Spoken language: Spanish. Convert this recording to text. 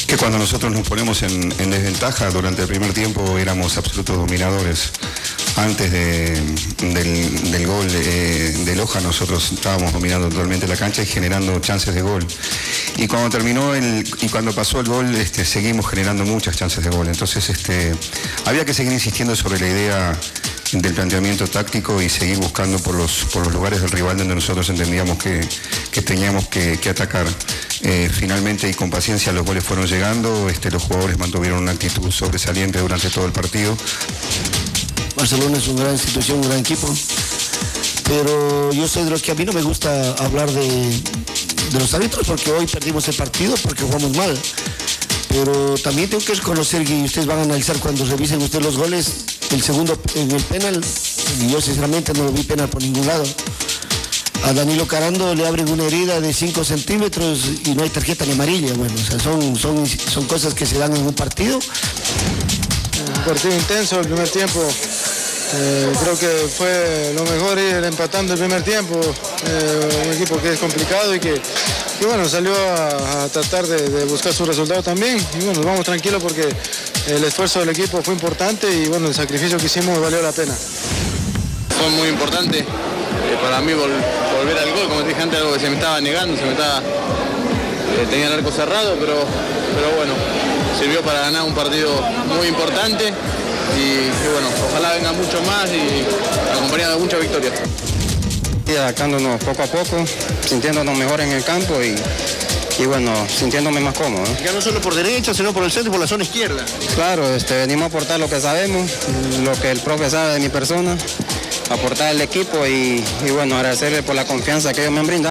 Que cuando nosotros nos ponemos en desventaja durante el primer tiempo éramos absolutos dominadores. Antes del gol de Loja nosotros estábamos dominando totalmente la cancha y generando chances de gol. Y cuando cuando pasó el gol seguimos generando muchas chances de gol. Entonces había que seguir insistiendo sobre la idea del planteamiento táctico y seguir buscando por los lugares del rival donde nosotros entendíamos que teníamos que atacar. Finalmente y con paciencia los goles fueron llegando, los jugadores mantuvieron una actitud sobresaliente durante todo el partido. Barcelona es una gran institución, un gran equipo, pero yo soy de los que a mí no me gusta hablar de los árbitros porque hoy perdimos el partido porque jugamos mal, pero también tengo que reconocer y ustedes van a analizar cuando revisen ustedes los goles, el segundo en el penal, y yo sinceramente no lo vi penal por ningún lado. A Danilo Carando le abren una herida de 5 centímetros y no hay tarjeta ni amarilla. Bueno, o sea, son cosas que se dan en un partido. Un partido intenso el primer tiempo. Creo que fue lo mejor ir empatando el primer tiempo. Un equipo que es complicado y que bueno, salió a tratar de buscar su resultado también. Y bueno, nos vamos tranquilos porque el esfuerzo del equipo fue importante y bueno, el sacrificio que hicimos valió la pena. Fue muy importante para mí volver al gol, como te dije antes, algo que se me estaba negando, tenía el arco cerrado, pero bueno, sirvió para ganar un partido muy importante y bueno, ojalá venga mucho más y acompañado de muchas victorias. Y adaptándonos poco a poco, sintiéndonos mejor en el campo y bueno, sintiéndome más cómodo. Ya no solo por derecha, sino por el centro y por la zona izquierda. Claro, venimos a aportar lo que sabemos, lo que el profe sabe de mi persona, aportar al equipo y bueno, agradecerle por la confianza que ellos me han brindado.